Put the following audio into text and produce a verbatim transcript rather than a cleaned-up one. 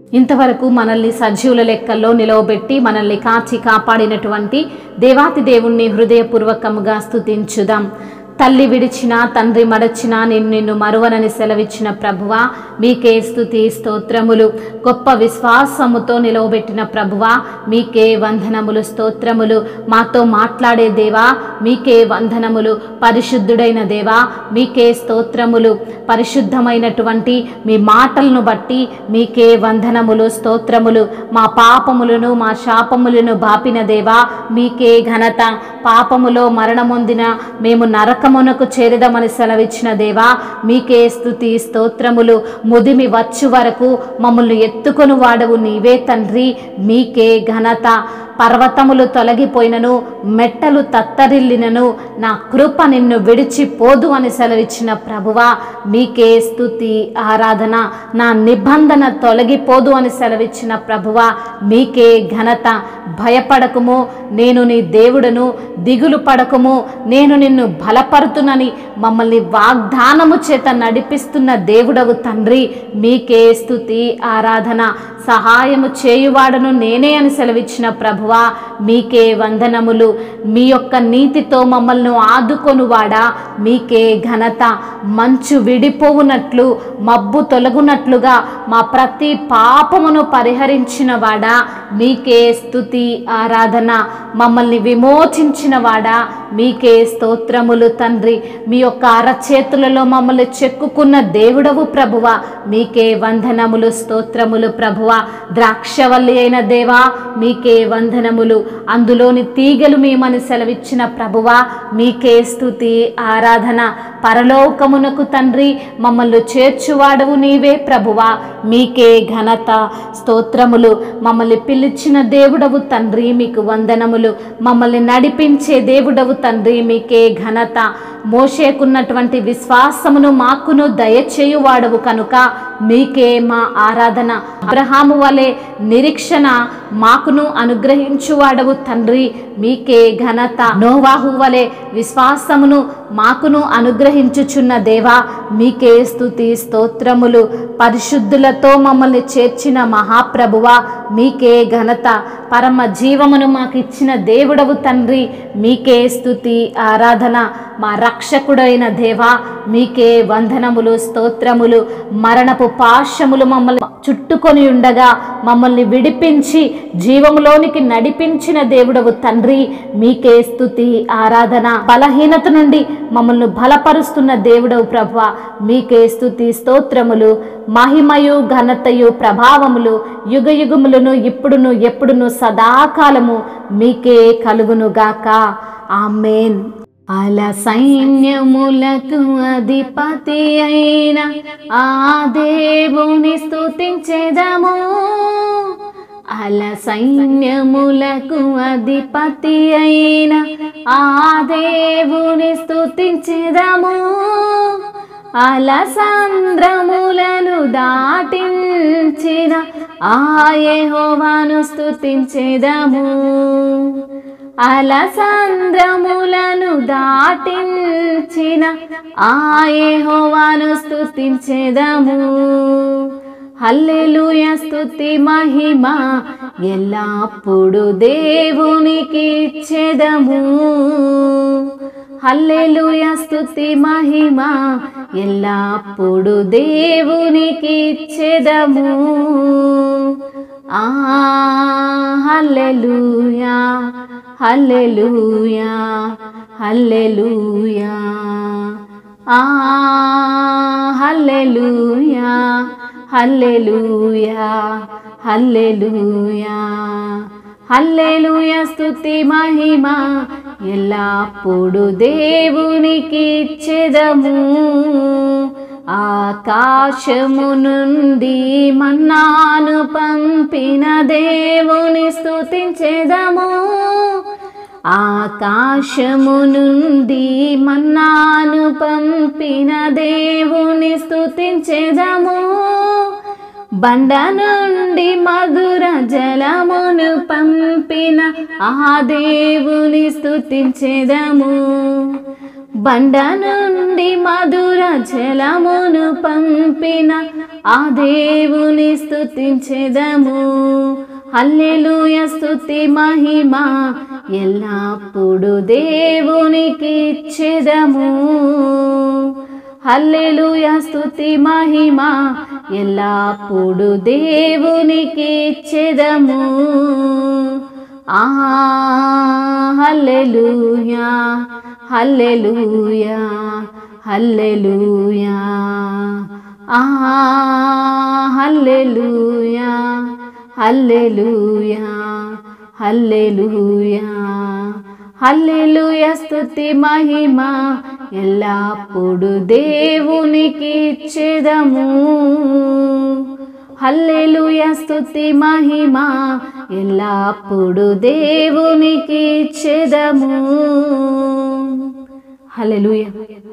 ఇంతవరకు మనల్ని సజీవుల లెక్కల్లో నిలవబెట్టి మనల్ని కాచి కాపాడినటువంటి దేవాతి దేవుణ్ణి హృదయపూర్వకముగా స్తుతించుదాం. తల్లి విడిచిన తండ్రి మరచిన నిన్ను నిన్ను మరువనని సెలవిచ్చిన ప్రభువా మీకే స్తుతి స్తోత్రములు. గొప్ప విశ్వాసముతో నిలవబెట్టిన ప్రభువా మీకే వందనములు స్తోత్రములు. మాతో మాట్లాడే దేవా మీకే వందనములు. పరిశుద్ధుడైన దేవా మీకే స్తోత్రములు. పరిశుద్ధమైనటువంటి మీ మాటలను బట్టి మీకే వందనములు స్తోత్రములు. మా పాపములను మా శాపములను బాపిన దేవా మీకే ఘనత. పాపములో మరణమొందిన మేము నరకమునకు చేరదమని సెలవిచ్చిన దేవా మీకే స్తుతి స్తోత్రములు. ముదిమి వచ్చు వరకు మమ్మల్ని ఎత్తుకొని వాడవు నీవే తండ్రి, మీకే ఘనత. పర్వతములు తొలగిపోయినను మెట్టలు తత్తరిల్లినను నా కృప నిన్ను విడిచిపోదు అని సెలవిచ్చిన ప్రభువా మీకే స్తుతి ఆరాధన. నా నిబంధన తొలగిపోదు అని సెలవిచ్చిన ప్రభువా మీకే ఘనత. భయపడకుము నేను నీ దేవుడను, దిగులు పడకుము నేను నిన్ను బలపరుతునని మమ్మల్ని వాగ్దానము చేత నడిపిస్తున్న దేవుడవు తండ్రి మీకే స్తుతి ఆరాధన. సహాయము చేయువాడను నేనే అని సెలవిచ్చిన ప్రభువా మీకే వందనములు. మీ యొక్క నీతితో మమ్మల్ని ఆదుకొనువాడా మీకే ఘనత. మంచు విడిపోవునట్లు మబ్బు తొలగునట్లుగా మా ప్రతి పాపమును పరిహరించిన వాడా మీకే స్తుతి ఆరాధన. మమ్మల్ని విమోచించిన వాడా మీకే స్తోత్రములు తండ్రి. మీ యొక్క అరచేతులలో మమ్మల్ని చెక్కుకున్న దేవుడవు ప్రభువా మీకే వందనములు స్తోత్రములు ప్రభువా. ద్రాక్షవల్లి అయిన దేవా మీకే వందనములు. అందులోని తీగలు మేమని సెలవిచ్చిన ప్రభువా మీకే స్తుతి ఆరాధన. పరలోకమునకు తండ్రి మమ్మల్ని చేర్చువాడవు నీవే ప్రభువా మీకే ఘనత స్తోత్రములు. మమ్మల్ని పిలిచిన దేవుడవు తండ్రి మీకు వందనములు. మమ్మల్ని నడిపించే దేవుడవు తండ్రి మీకే ఘనత. మోషేకున్నటువంటి విశ్వాసమును మాకును దయచేయువాడవు కనుక మీకే మా ఆరాధన. అబ్రహాము వలె నిరీక్షణ మాకును అనుగ్రహించువాడవు తండ్రి మీకే ఘనత. నోవాహు వలె విశ్వాసమును మాకును అనుగ్రహించుచున్న దేవా మీకే స్తుతి స్తోత్రములు. పరిశుద్ధులతో మమ్మల్ని చేర్చిన మహాప్రభువా మీకే ఘనత. పరమ జీవమును మాకు ఇచ్చిన దేవుడవు తండ్రి మీకే స్తుతి ఆరాధన. మా రక్షకుడైన దేవా మీకే వందనములు స్తోత్రములు. మరణపు పాశములు మమ్మల్ని చుట్టుకొని ఉండగా మమ్మల్ని విడిపించి జీవములోనికి నడిపించిన దేవుడవు తండ్రి మీకే స్తుతి ఆరాధన. బలహీనత నుండి మమ్మల్ని బలపరుస్తున్న దేవుడవు ప్రభువా మీకే స్తుతి స్తోత్రములు. మహిమయు ఘనతయు ప్రభావములు యుగ యుగములను ఇప్పుడును ఎప్పుడును సదాకాలము మీకే కలుగునుగాక. ఆమేన్. అల సైన్యములకు అధిపతి అయిన ఆ దేవుని స్తుతించెదము. అల సైన్యములకు అధిపతి అయిన ఆ దేవుని స్తుతించెదము. అలసంద్రములను దాటించిన ఆ యెహోవాను స్తుతించెదము. అలసంద్రములను దాటించిన ఆ యెహోవాను స్తుతించెదము. హల్లెలూయా స్తుతి మహిమ ఎల్లప్పుడు దేవునికి ఇచ్చెదము. హల్లెలూయా స్తుతి మహిమ ఎల్లప్పుడు దేవునికి ఇచ్చెదము. ఆ హల్లెలూయా హల్లెలూయా హల్లెలూయా. ఆ హల్లెలూయా హల్లెలూయా హల్లెలూయా. హల్లెలూయా స్తుతి మహిమ ఎల్లప్పుడు దేవునికి ఇచ్చెదము. ఆకాశము నుండి మన్నాను పంపిన దేవుని స్తుతించెదము. ఆకాశము నుండి మన్నాను పంపిన దేవుని స్తుతించెదము. బండ నుండి మధుర జలమును పంపిన ఆ దేవుని స్తుతించెదము. బండ నుండి మధుర జలమును పంపిన ఆ దేవుని స్తుతించెదము. హల్లెలూయా స్తుతి మహిమ ఎల్లప్పుడు దేవునికి ఇచ్చెదము. హల్లెలూయా స్తుతి మహిమ ఎల్లప్పుడు దేవునికి ఇచ్చెదము. ఆ హల్లెలూయా హల్లెలూయా హల్లెలూయా ఆ హల్లెలూయా హల్లెలూయా హల్లెలూయా హల్లెలూయా స్తుతి మహిమ ఎల్లప్పుడు దేవునికి ఇచ్చెదము. హల్లెలూయా స్తుతి మహిమ ఎల్లప్పుడు దేవునికి ఇచ్చెదము. హల్లెలూయా.